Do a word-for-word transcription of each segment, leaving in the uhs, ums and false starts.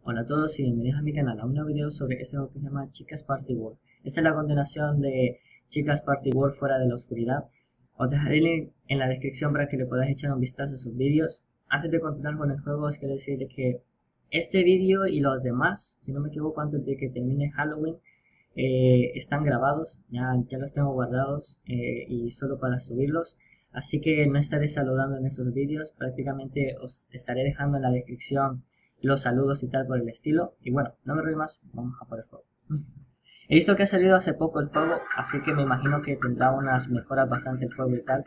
Hola a todos y bienvenidos a mi canal a un nuevo video sobre este juego que se llama Chicas Party World. Esta es la continuación de Chicas Party World fuera de la oscuridad. Os dejaré el link en la descripción para que le podáis echar un vistazo a sus vídeos. Antes de continuar con el juego os quiero decir que este vídeo y los demás, si no me equivoco antes de que termine Halloween, eh, están grabados, ya, ya los tengo guardados eh, y solo para subirlos. Así que no estaré saludando en esos vídeos, prácticamente os estaré dejando en la descripción los saludos y tal por el estilo. Y bueno, no me río más, vamos a por el juego. He visto que ha salido hace poco el juego, así que me imagino que tendrá unas mejoras bastante el juego y tal.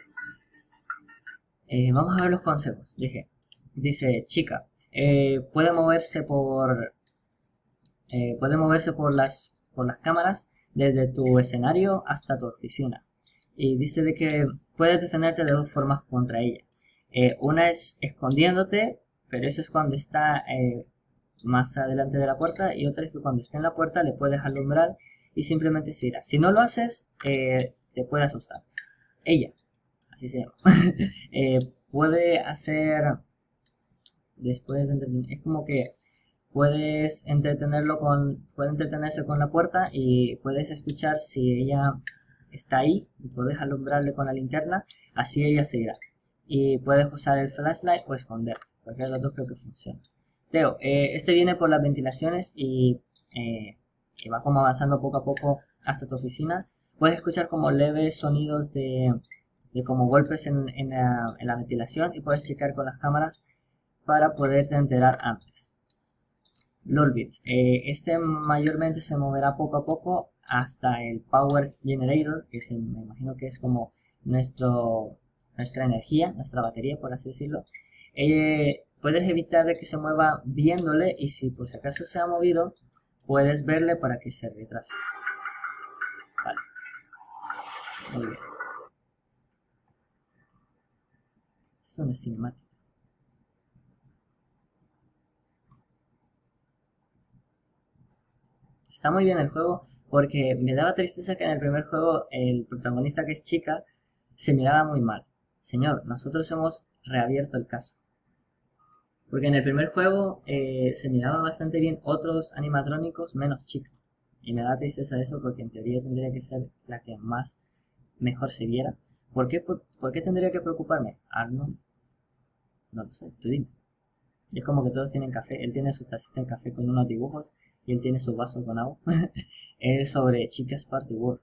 Eh, vamos a ver los consejos. Dije, dice, chica, eh, puede moverse por eh, puede moverse por las por las cámaras desde tu escenario hasta tu oficina. Y dice de que puedes defenderte de dos formas contra ella. Eh, una es escondiéndote, pero eso es cuando está eh, más adelante de la puerta, y otra es que cuando esté en la puerta le puedes alumbrar y simplemente se irá. Si no lo haces, eh, te puede asustar. Ella, así se llama, eh, puede hacer, después de entretener, es como que puedes entretenerlo con, puede entretenerse con la puerta y puedes escuchar si ella está ahí y puedes alumbrarle con la linterna, así ella se irá. Y puedes usar el flashlight o esconder. Cualquiera de los dos creo que funciona. Teo, eh, este viene por las ventilaciones y, eh, y va como avanzando poco a poco hasta tu oficina. Puedes escuchar como leves sonidos de, de como golpes en, en, la, en la ventilación, y puedes checar con las cámaras para poderte enterar antes. Lolbit, eh, este mayormente se moverá poco a poco hasta el Power Generator, que se, me imagino que es como nuestro, nuestra energía, nuestra batería, por así decirlo. Eh, puedes evitar de que se mueva viéndole, y si por si acaso se ha movido, puedes verle para que se retrase. Vale. Muy bien. Es una cinemática. Está muy bien el juego, porque me daba tristeza que en el primer juego el protagonista, que es chica, se miraba muy mal. Señor, nosotros hemos reabierto el caso. Porque en el primer juego eh, se miraba bastante bien otros animatrónicos menos chica. Y me da tristeza eso, porque en teoría tendría que ser la que más mejor se viera. ¿Por qué, por, ¿por qué tendría que preocuparme? Arnold, no lo sé, tú dime. Y es como que todos tienen café. Él tiene su tacita de café con unos dibujos y él tiene su vaso con agua. Es sobre Chicas Party World.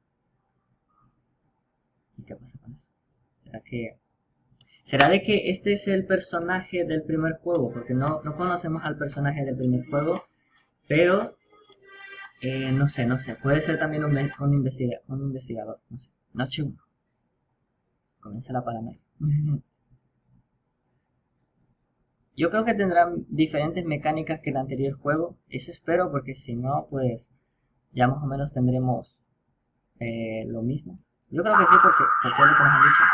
¿Y qué pasa con eso? ¿Será que ¿Será de que este es el personaje del primer juego? Porque no, no conocemos al personaje del primer juego, pero eh, no sé, no sé. Puede ser también un, un, investiga, un investigador, no sé. Noche uno. Comienza la paranoia. Yo creo que tendrán diferentes mecánicas que el anterior juego. Eso espero, porque si no, pues ya más o menos tendremos eh, lo mismo. Yo creo que sí, porque por todo lo que nos han dicho.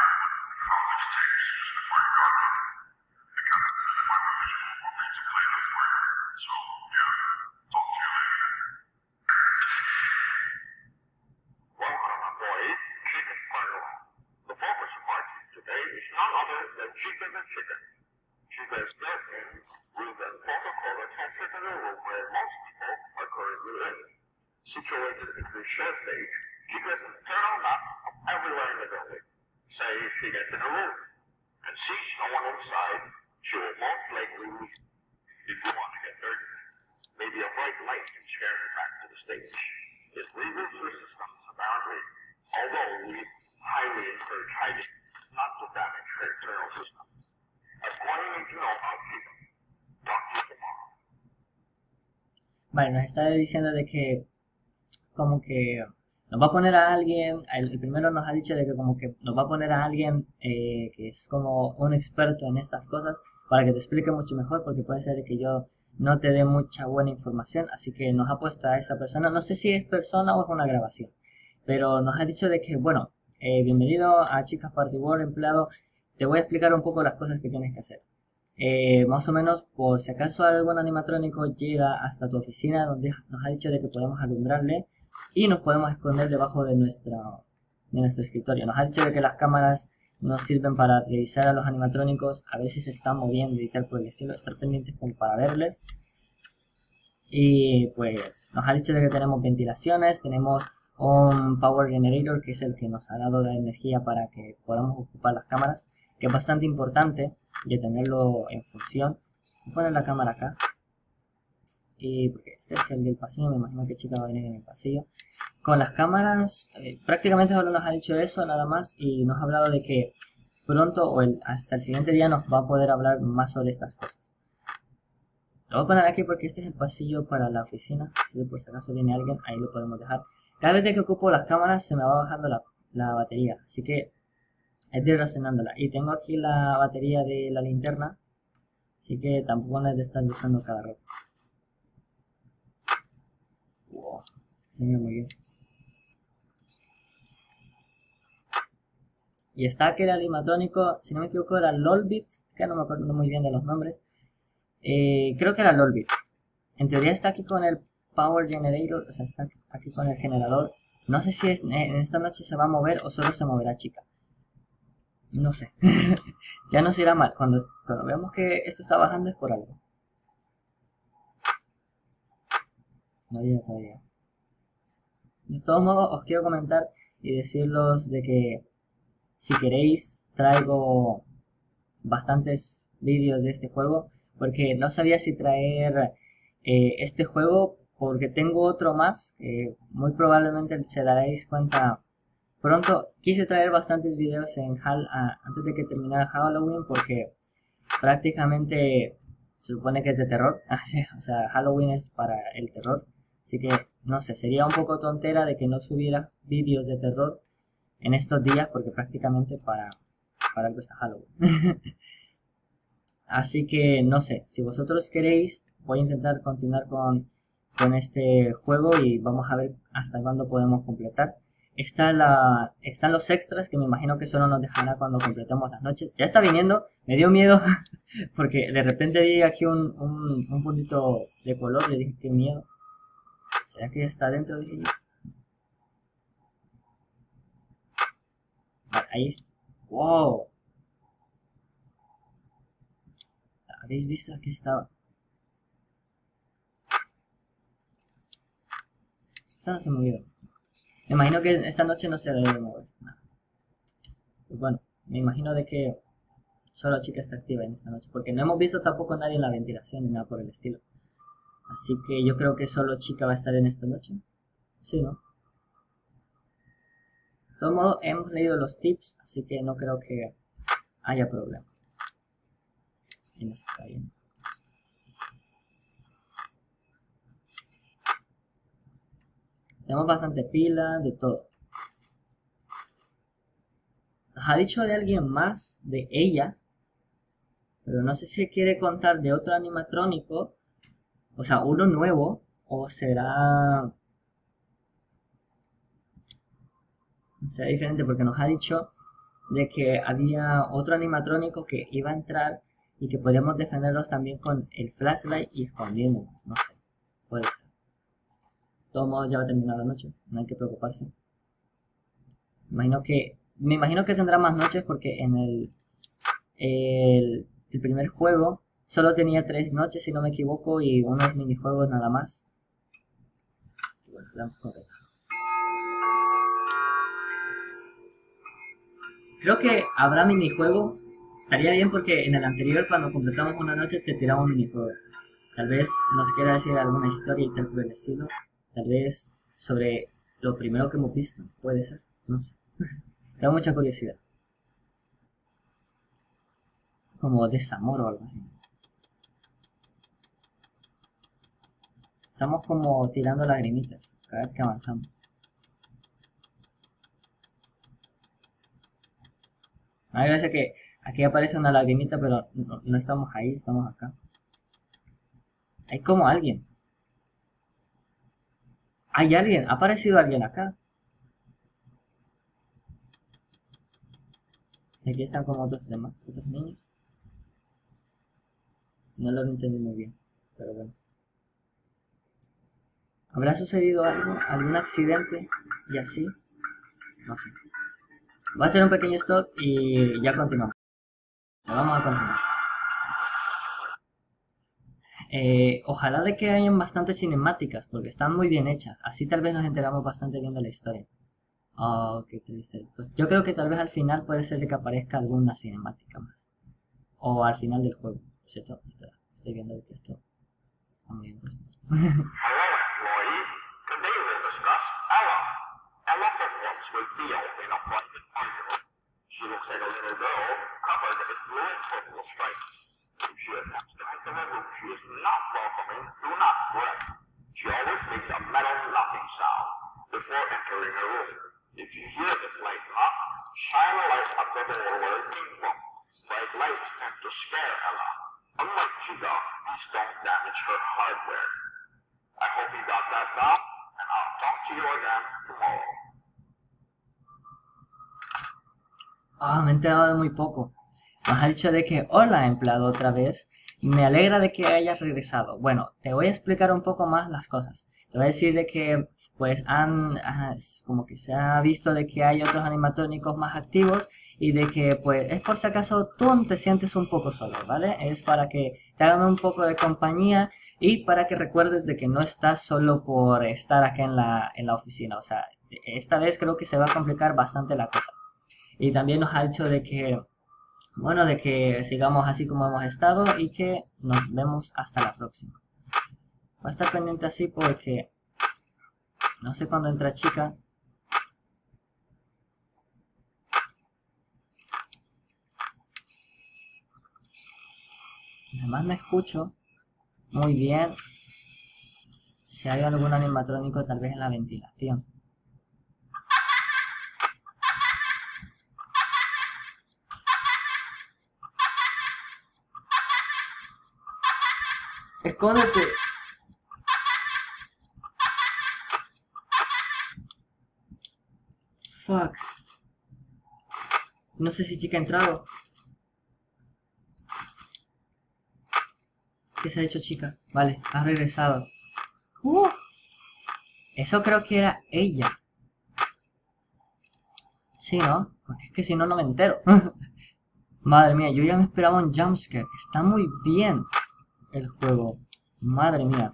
Chica the chicken. Chica is therefore with a Coca-Cola temporary room where most people are currently in. Situated in the show stage, Chica is an internal map of everywhere in the building. Say she gets in a room and sees no one inside, she will most likely leave. If you want to get dirty, maybe a bright light can scare her back to the stage. It's legal for systems, apparently, although we highly encourage hiding, not to damage her internal systems. That's all you need to know about people. Talk to you tomorrow. Vale, nos está diciendo de que como que nos va a poner a alguien, el, el primero nos ha dicho de que como que nos va a poner a alguien eh, que es como un experto en estas cosas, para que te explique mucho mejor, porque puede ser que yo no te dé mucha buena información, así que nos ha puesto a esa persona. No sé si es persona o es una grabación, pero nos ha dicho de que, bueno, eh, bienvenido a Chicas Party World, empleado. Te voy a explicar un poco las cosas que tienes que hacer. Eh, más o menos, por si acaso algún animatrónico llega hasta tu oficina, donde nos ha dicho de que podemos alumbrarle y nos podemos esconder debajo de, nuestra, de nuestro escritorio. Nos ha dicho de que las cámaras nos sirven para revisar a los animatrónicos, a ver si se están moviendo y tal por el estilo, estar pendientes como para verles. Y pues nos ha dicho de que tenemos ventilaciones, tenemos un Power Generator, que es el que nos ha dado la energía para que podamos ocupar las cámaras, que es bastante importante de tenerlo en función. Voy a poner la cámara acá. Y porque este es el del pasillo, me imagino que chica va a venir en el pasillo. Con las cámaras, eh, prácticamente solo nos ha dicho eso, nada más, y nos ha hablado de que pronto o el, hasta el siguiente día nos va a poder hablar más sobre estas cosas. Lo voy a poner aquí porque este es el pasillo para la oficina, si por si acaso viene alguien, ahí lo podemos dejar. Cada vez que ocupo las cámaras se me va bajando la, la batería, así que es de ir racionándola. Y tengo aquí la batería de la linterna, así que tampoco la he de estar usando cada rato. Wow, se ve muy bien. Y está aquel animatrónico, si no me equivoco era Lolbit, que no me acuerdo muy bien de los nombres. Eh, creo que era Lolbit. En teoría está aquí con el Power Generator, o sea, está aquí con el generador. No sé si es, en esta noche se va a mover o solo se moverá chica. No sé. Ya nos irá mal. Cuando, cuando veamos que esto está bajando es por algo. No llega todavía. De todos modos, os quiero comentar y decirlos de que si queréis traigo bastantes vídeos de este juego, porque no sabía si traer eh, este juego porque tengo otro más que muy probablemente se daréis cuenta pronto. Quise traer bastantes vídeos en Hall a, antes de que terminara Halloween porque prácticamente se supone que es de terror. O sea, Halloween es para el terror, así que no sé, sería un poco tontera de que no subiera vídeos de terror en estos días porque prácticamente para, para algo está Halloween. Así que no sé, si vosotros queréis, voy a intentar continuar con, con este juego y vamos a ver hasta cuándo podemos completar. Está la, están los extras que me imagino que solo nos dejará cuando completemos las noches. Ya está viniendo, me dio miedo porque de repente vi aquí un, un, un puntito de color y dije, qué miedo. ¿Será que ya está dentro? Dije yo. Vale, ahí. ¡Wow! ¿Habéis visto? Aquí estaba. Esta no se movió. Me imagino que esta noche no se debe mover. Pues bueno, me imagino de que solo chica está activa en esta noche. Porque no hemos visto tampoco nadie en la ventilación ni nada por el estilo. Así que yo creo que solo chica va a estar en esta noche. Sí, ¿no? De todos modos, hemos leído los tips, así que no creo que haya problema. Y no está bien. Tenemos bastante pila, de todo. Nos ha dicho de alguien más, de ella, pero no sé si quiere contar de otro animatrónico, o sea, uno nuevo, o será... será diferente porque nos ha dicho de que había otro animatrónico que iba a entrar y que podíamos defenderlos también con el flashlight y escondiéndonos, no sé, puede ser. De todos modos ya va a terminar la noche, no hay que preocuparse. Me imagino que, me imagino que tendrá más noches porque en el, el, el primer juego solo tenía tres noches si no me equivoco y unos minijuegos nada más. Bueno, vamos con esto. Creo que habrá minijuego. Estaría bien porque en el anterior cuando completamos una noche te tiraba un minijuego. Tal vez nos quiera decir alguna historia y tal por el estilo. Tal vez sobre lo primero que hemos visto. Puede ser, no sé. Tengo mucha curiosidad. Como desamor o algo así. Estamos como tirando lagrimitas cada vez que avanzamos. Hay veces que aquí aparece una lagrimita, pero no, no estamos ahí, estamos acá. Hay como alguien. Hay alguien, ha aparecido alguien acá. Y aquí están como otros demás, otros niños. No lo entendí muy bien, pero bueno. ¿Habrá sucedido algo? ¿Algún accidente? Y así. No sé. Va a ser un pequeño stop y ya continuamos. Vamos a continuar. Eh, ojalá de que hayan bastantes cinemáticas, porque están muy bien hechas. Así tal vez nos enteramos bastante bien de la historia. Oh, qué triste. Pues yo creo que tal vez al final puede ser de que aparezca alguna cinemática más. O al final del juego, ¿cierto? Espera, estoy viendo que esto está muy bien puesto. Hello, employee. Today we'll discuss Ella. Ella performs with Theo in a private party. She looks like a little girl covered in blue and purple stripes. If she attempts to enter the room she is not welcoming, do not fret. She always makes a metal knocking sound before entering a room. If you hear this light knock, shine a light at the door where it came from. Bright lights tend to scare Ella. Unlike Chica, these don't damage her hardware. I hope you got that down, and I'll talk to you again tomorrow. Ah, me he enterado de muy poco. Nos ha dicho de que, hola empleado otra vez, me alegra de que hayas regresado. Bueno, te voy a explicar un poco más las cosas. Te voy a decir de que, pues, han, ah, como que se ha visto de que hay otros animatrónicos más activos y de que, pues, es por si acaso tú te sientes un poco solo, ¿vale? Es para que te hagan un poco de compañía y para que recuerdes de que no estás solo por estar acá en la, en la oficina. O sea, esta vez creo que se va a complicar bastante la cosa. Y también nos ha dicho de que, bueno, de que sigamos así como hemos estado y que nos vemos hasta la próxima. Va a estar pendiente así porque no sé cuándo entra Chica. Además me escucho muy bien si hay algún animatrónico tal vez en la ventilación. ¡Escóndete! Fuck. No sé si Chica ha entrado. ¿Qué se ha hecho Chica? Vale, ha regresado. Uh, eso creo que era ella. Sí, ¿no? Porque es que si no, no me entero. Madre mía, yo ya me esperaba un jumpscare. Está muy bien el juego. Madre mía.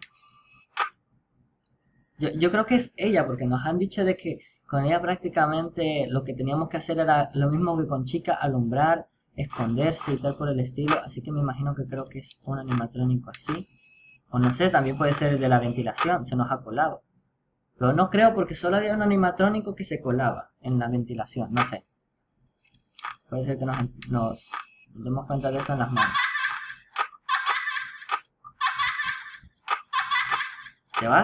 Yo, yo creo que es ella, porque nos han dicho de que con ella prácticamente lo que teníamos que hacer era lo mismo que con Chica, alumbrar, esconderse y tal por el estilo. Así que me imagino que creo que es un animatrónico así. O no sé, también puede ser el de la ventilación, se nos ha colado. Pero no creo porque solo había un animatrónico que se colaba en la ventilación, no sé. Puede ser que nos, nos demos cuenta de eso en las manos. ¿Te vas?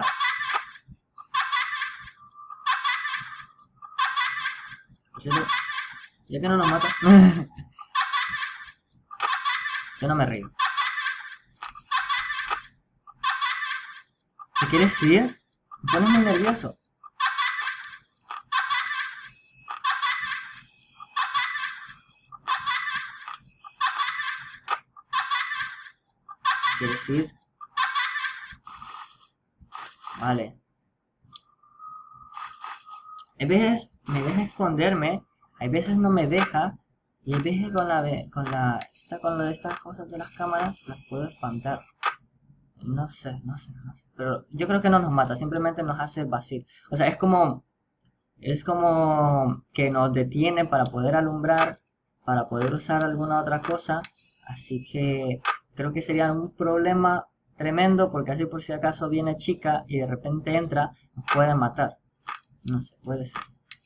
Ya que no nos mata. Yo no me río. ¿Te quieres ir? Me pones muy nervioso. ¿Quieres ir? Vale. A veces me deja esconderme, hay veces no me deja, y hay veces con la de, con la, esta, con lo de estas cosas de las cámaras las puedo espantar. No sé, no sé, no sé. Pero yo creo que no nos mata, simplemente nos hace vacío. O sea, es como, es como que nos detiene para poder alumbrar, para poder usar alguna otra cosa. Así que creo que sería un problema tremendo porque así por si acaso viene Chica y de repente entra, nos puede matar. No sé, puede ser.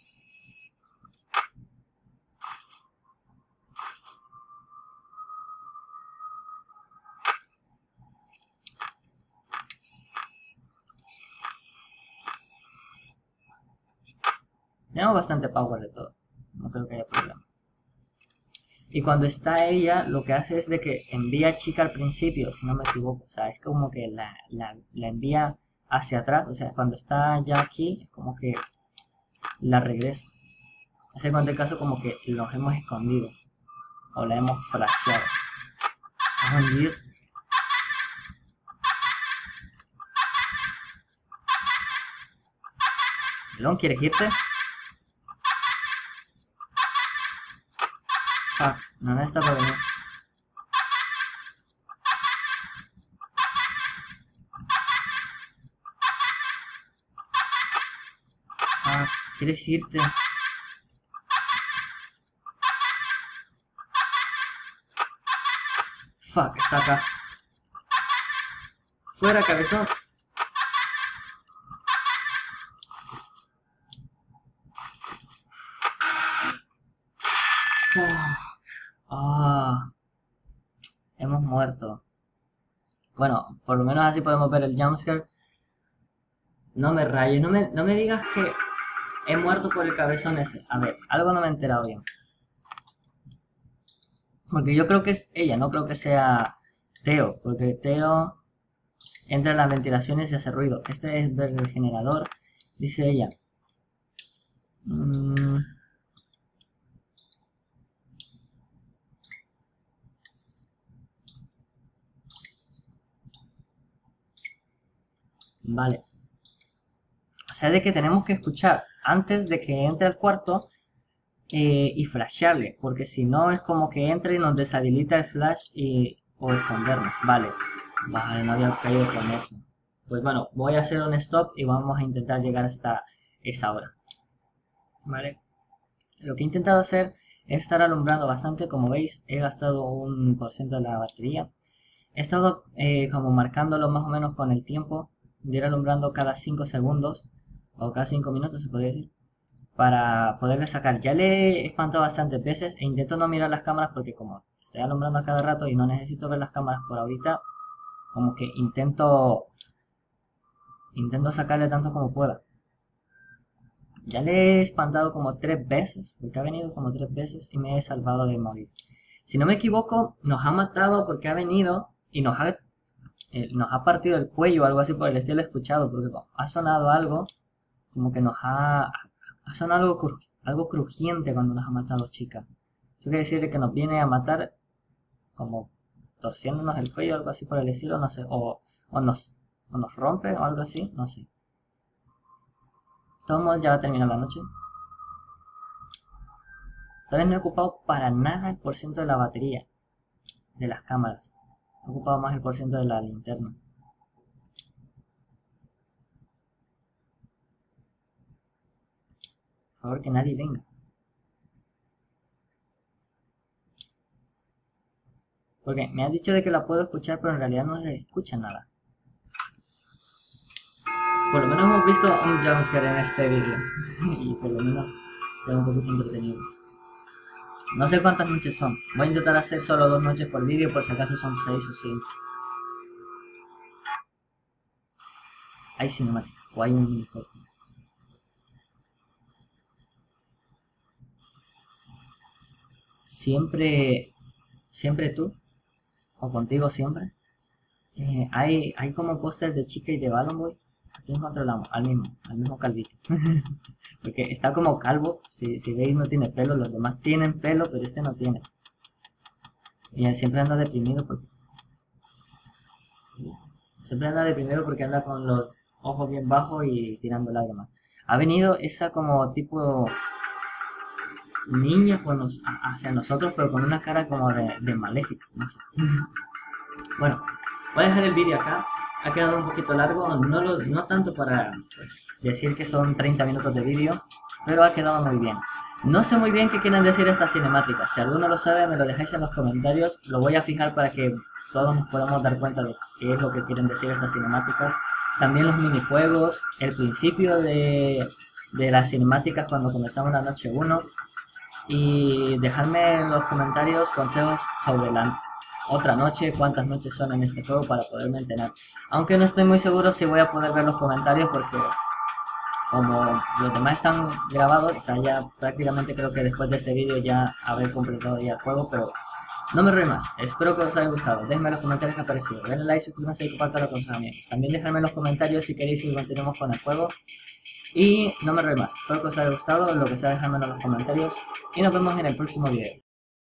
Tenemos bastante power de todo. No creo que haya problema. Y cuando está ella, lo que hace es de que envía a Chica al principio, si no me equivoco. O sea, es como que la, la, la envía hacia atrás. O sea, cuando está ya aquí, es como que la regresa. Hace cuando el caso como que los hemos escondido. O la hemos flasheado. Oh, Dios. ¿Melón, quieres irte? Fuck, no, no está por venir. fuck. ¿Quieres irte? Fuck, está acá. Fuera, cabezón. Fuck. Ah. Hemos muerto. Bueno, por lo menos así podemos ver el jumpscare. No me rayes, no me, no me digas que he muerto por el cabezón ese. A ver, algo no me he enterado bien. Porque yo creo que es ella, no creo que sea Teo. Porque Teo entra en las ventilaciones y hace ruido. Este es el generador, dice ella. Mm. Vale. O sea, de que tenemos que escuchar antes de que entre al cuarto eh, y flashearle. Porque si no es como que entre y nos deshabilita el flash y, o escondernos. Vale. Vale, no había caído con eso. Pues bueno, voy a hacer un stop y vamos a intentar llegar hasta esa hora. Vale. Lo que he intentado hacer es estar alumbrando bastante. Como veis, he gastado un por ciento de la batería. He estado eh, como marcándolo más o menos con el tiempo de ir alumbrando cada cinco segundos o cada cinco minutos se podría decir, para poderle sacar. Ya le he espantado bastantes veces e intento no mirar las cámaras porque como estoy alumbrando a cada rato y no necesito ver las cámaras por ahorita, como que intento intento sacarle tanto como pueda. Ya le he espantado como tres veces, porque ha venido como tres veces y me he salvado de morir. Si no me equivoco, nos ha matado porque ha venido y nos ha Eh, nos ha partido el cuello o algo así por el estilo. He escuchado porque ha sonado algo como que nos ha ha sonado algo, cru, algo crujiente cuando nos ha matado, chica. Eso quiere decir que nos viene a matar como torciéndonos el cuello o algo así por el estilo, no sé, o, o, nos, o nos rompe o algo así, no sé. De todos modos ya va a terminar la noche. Todavía no he ocupado para nada el porcentaje de la batería de las cámaras. He ocupado más el porcentaje de la linterna. Por favor, que nadie venga. Porque me ha dicho de que la puedo escuchar, pero en realidad no se escucha nada. Por lo menos hemos visto un jumpscare en este vídeo. Y por lo menos queda un poquito entretenido. No sé cuántas noches son. Voy a intentar hacer solo dos noches por vídeo, por si acaso son seis o cinco. Hay cinemática o hay un minijuego. Siempre, siempre tú, o contigo siempre. Eh, hay, hay como póster de Chica y de Balloon Boy. Aquí encontramos al mismo, al mismo calvito. Porque está como calvo, si, si veis no tiene pelo, los demás tienen pelo, pero este no tiene. Y él siempre anda deprimido porque... Siempre anda deprimido porque anda con los ojos bien bajos y tirando lágrimas. Ha venido esa como tipo... niña con nos, hacia nosotros, pero con una cara como de, de maléfica, no sé. Bueno, voy a dejar el vídeo acá. Ha quedado un poquito largo, no, lo, no tanto para pues, decir que son treinta minutos de vídeo, pero ha quedado muy bien. No sé muy bien qué quieren decir estas cinemáticas. Si alguno lo sabe, me lo dejáis en los comentarios. Lo voy a fijar para que todos nos podamos dar cuenta de qué es lo que quieren decir estas cinemáticas. También los minijuegos, el principio de, de las cinemáticas cuando comenzamos la noche uno. Y dejadme en los comentarios consejos sobre la otra noche, cuántas noches son en este juego para poderme enterar. Aunque no estoy muy seguro si voy a poder ver los comentarios porque como los demás están grabados, o sea, ya prácticamente creo que después de este vídeo ya habré completado ya el juego, pero no me enrollo más. Espero que os haya gustado. Déjenme en los comentarios qué ha parecido. Denle like, suscríbanse y compartanlo con sus amigos. También dejadme en los comentarios si queréis que continuemos con el juego. Y no me enrollo más. Espero que os haya gustado lo que sea, dejadmelo en los comentarios. Y nos vemos en el próximo vídeo.